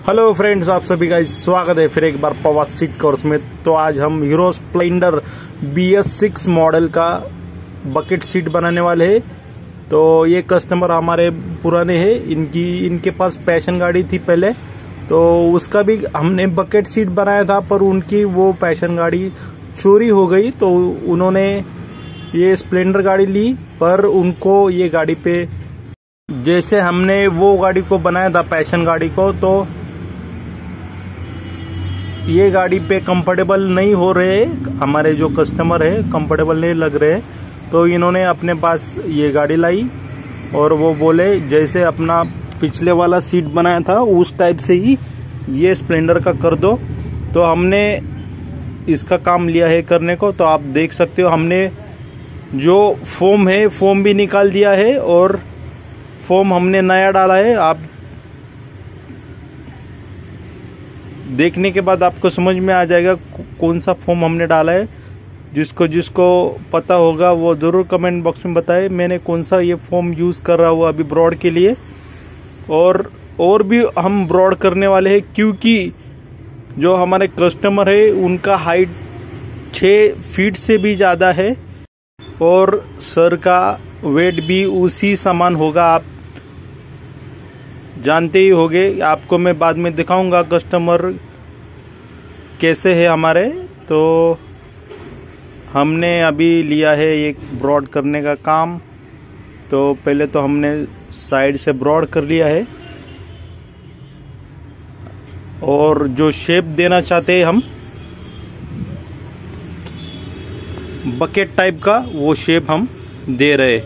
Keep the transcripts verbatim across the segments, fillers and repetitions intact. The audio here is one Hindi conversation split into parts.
हेलो फ्रेंड्स, आप सभी का स्वागत है फिर एक बार पवार सीट कोर्स में। तो आज हम Hero Splendor B S six model का बकेट सीट बनाने वाले हैं। तो ये कस्टमर हमारे पुराने हैं, इनकी इनके पास पैशन गाड़ी थी पहले, तो उसका भी हमने बकेट सीट बनाया था, पर उनकी वो पैशन गाड़ी चोरी हो गई। तो उन्होंने ये स्प्लेंडर गाड़ी ली, पर उनको ये गाड़ी पे जैसे हमने वो गाड़ी को बनाया था पैशन गाड़ी को, तो ये गाड़ी पे कंफर्टेबल नहीं हो रहे, हमारे जो कस्टमर है कंफर्टेबल नहीं लग रहे। तो इन्होंने अपने पास ये गाड़ी लाई और वो बोले जैसे अपना पिछले वाला सीट बनाया था उस टाइप से ही ये स्प्लेंडर का कर दो। तो हमने इसका काम लिया है करने को। तो आप देख सकते हो हमने जो फोम है फोम भी निकाल दिया है और फोम हमने नया डाला है। आप देखने के बाद आपको समझ में आ जाएगा कौन सा फोम हमने डाला है। जिसको जिसको पता होगा वो जरूर कमेंट बॉक्स में बताए मैंने कौन सा ये फोम यूज कर रहा हूँ अभी ब्रॉड के लिए। और और भी हम ब्रॉड करने वाले हैं, क्योंकि जो हमारे कस्टमर है उनका हाइट छः फीट से भी ज्यादा है और सर का वेट भी उसी समान होगा। आप जानते ही होंगे, आपको मैं बाद में दिखाऊंगा कस्टमर कैसे है हमारे। तो हमने अभी लिया है एक ब्रॉड करने का काम। तो पहले तो हमने साइड से ब्रॉड कर लिया है और जो शेप देना चाहते हैं हम बकेट टाइप का, वो शेप हम दे रहे।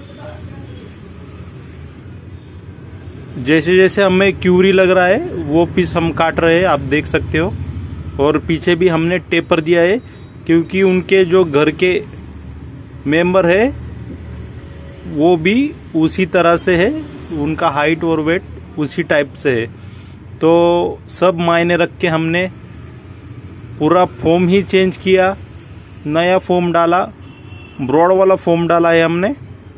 जैसे जैसे हमें क्यूरी लग रहा है वो पीस हम काट रहे हैं, आप देख सकते हो। और पीछे भी हमने टेपर दिया है, क्योंकि उनके जो घर के मेंबर है वो भी उसी तरह से है, उनका हाइट और वेट उसी टाइप से है। तो सब मायने रख के हमने पूरा फोम ही चेंज किया, नया फोम डाला, ब्रॉड वाला फोम डाला है हमने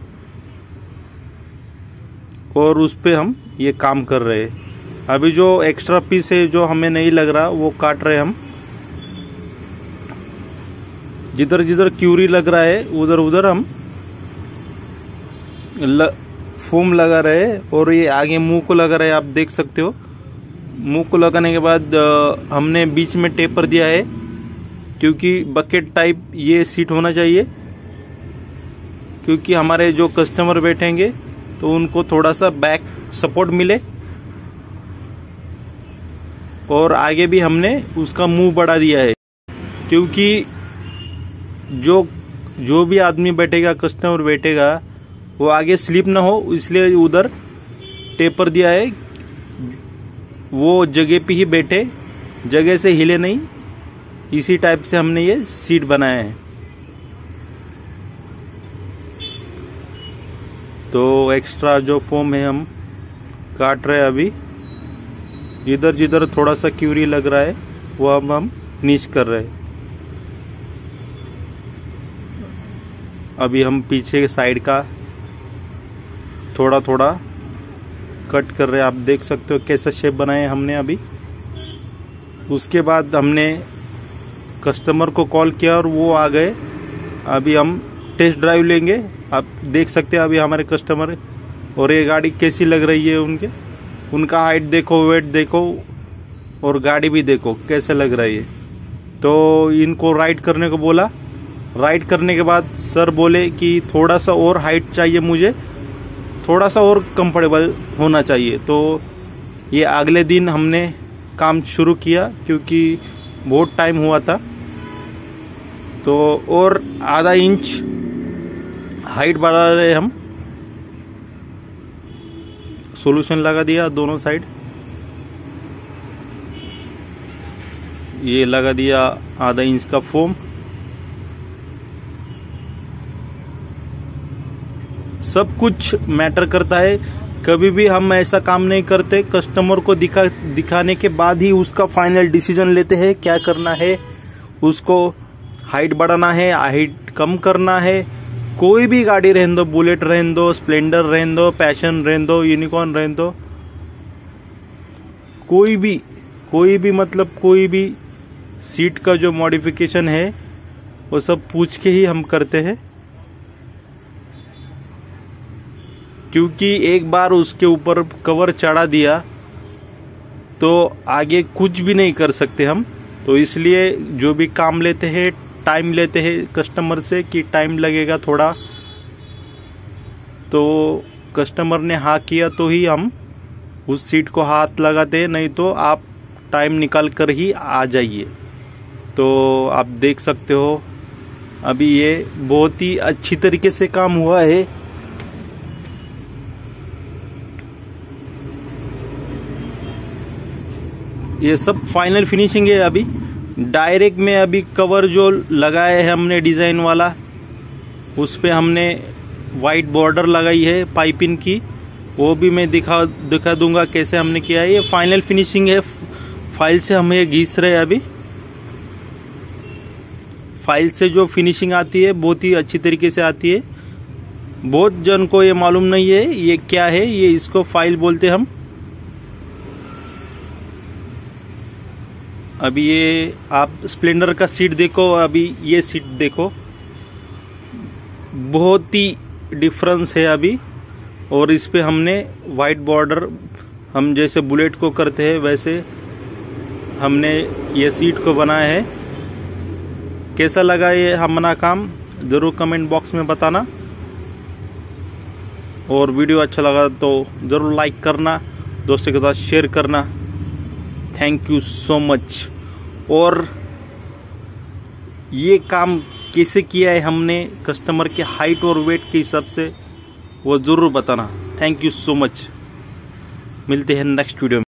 और उस पे हम ये काम कर रहे हैं। अभी जो एक्स्ट्रा पीस है जो हमें नहीं लग रहा वो काट रहे हम। जिधर जिधर क्यूरी लग रहा है उधर उधर हम ल, फोम लगा रहे हैं। और ये आगे मुंह को लगा रहे हैं, आप देख सकते हो। मुंह को लगाने के बाद हमने बीच में टेपर दिया है, क्योंकि बकेट टाइप ये सीट होना चाहिए, क्योंकि हमारे जो कस्टमर बैठेंगे तो उनको थोड़ा सा बैक सपोर्ट मिले। और आगे भी हमने उसका मुंह बढ़ा दिया है, क्योंकि जो जो भी आदमी बैठेगा, कस्टमर बैठेगा, वो आगे स्लिप ना हो, इसलिए उधर टेपर दिया है। वो जगह पे ही बैठे, जगह से हिले नहीं, इसी टाइप से हमने ये सीट बनाया है। तो एक्स्ट्रा जो फोम है हम काट रहे हैं अभी। जिधर जिधर थोड़ा सा क्यूरी लग रहा है वो अब हम फिनिश कर रहे हैं। अभी हम पीछे के साइड का थोड़ा थोड़ा कट कर रहे हैं, आप देख सकते हो कैसा शेप बनाए हमने अभी। उसके बाद हमने कस्टमर को कॉल किया और वो आ गए। अभी हम टेस्ट ड्राइव लेंगे। आप देख सकते हैं अभी हमारे कस्टमर और ये गाड़ी कैसी लग रही है उनके, उनका हाइट देखो, वेट देखो और गाड़ी भी देखो कैसे लग रही है। तो इनको राइड करने को बोला। राइड करने के बाद सर बोले कि थोड़ा सा और हाइट चाहिए मुझे, थोड़ा सा और कंफर्टेबल होना चाहिए। तो ये अगले दिन हमने काम शुरू किया, क्योंकि बहुत टाइम हुआ था। तो और आधा इंच हाइट बढ़ा रहे हम। सॉल्यूशन लगा दिया दोनों साइड, ये लगा दिया आधा इंच का फोम। सब कुछ मैटर करता है। कभी भी हम ऐसा काम नहीं करते, कस्टमर को दिखा दिखाने के बाद ही उसका फाइनल डिसीजन लेते हैं क्या करना है। उसको हाइट बढ़ाना है, हाइट कम करना है, कोई भी गाड़ी रहने दो, बुलेट रहने दो, स्प्लेंडर रहने दो, पैशन रहने दो, यूनिकॉर्न रहने दो, कोई भी कोई भी मतलब कोई भी सीट का जो मॉडिफिकेशन है वो सब पूछ के ही हम करते हैं, क्योंकि एक बार उसके ऊपर कवर चढ़ा दिया तो आगे कुछ भी नहीं कर सकते हम। तो इसलिए जो भी काम लेते हैं टाइम लेते हैं कस्टमर से कि टाइम लगेगा थोड़ा, तो कस्टमर ने हाँ किया तो ही हम उस सीट को हाथ लगाते हैं, नहीं तो आप टाइम निकाल कर ही आ जाइए। तो आप देख सकते हो अभी ये बहुत ही अच्छी तरीके से काम हुआ है। ये सब फाइनल फिनिशिंग है। अभी डायरेक्ट में अभी कवर जो लगाए है हमने डिजाइन वाला, उस पे हमने वाइट बॉर्डर लगाई है पाइपिंग की, वो भी मैं दिखा दिखा दूंगा कैसे हमने किया है। ये फाइनल फिनिशिंग है। फाइल से हम ये घिस रहे हैं। अभी फाइल से जो फिनिशिंग आती है बहुत ही अच्छी तरीके से आती है। बहुत जन को ये मालूम नहीं है ये क्या है, ये इसको फाइल बोलते हम। अभी ये आप स्प्लेंडर का सीट देखो, अभी ये सीट देखो, बहुत ही डिफरेंस है अभी। और इस पे हमने वाइट बॉर्डर, हम जैसे बुलेट को करते हैं वैसे हमने ये सीट को बनाया है। कैसा लगा ये हमारा काम जरूर कमेंट बॉक्स में बताना, और वीडियो अच्छा लगा तो जरूर लाइक करना, दोस्तों के साथ शेयर करना। Thank you so much. और ये काम कैसे किया है हमने कस्टमर के हाइट और वेट के हिसाब से वो जरूर बताना। Thank you so much. मिलते हैं नेक्स्ट वीडियो में।